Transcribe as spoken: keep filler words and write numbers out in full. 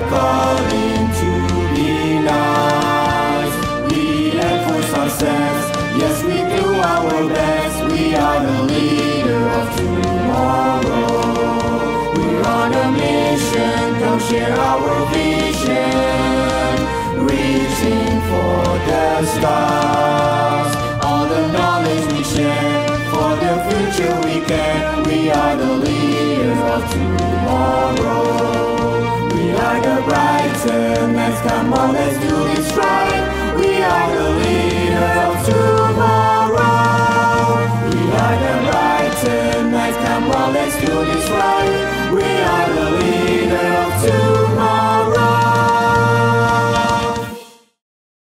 calling to be nice. We enforce ourselves, yes, we do our best. We are the leader of tomorrow. We're on a mission, come share our vision, reaching for the stars. All the knowledge we share, for the future we care. We are the leaders of tomorrow. We are the Brighton, let's come on, let's do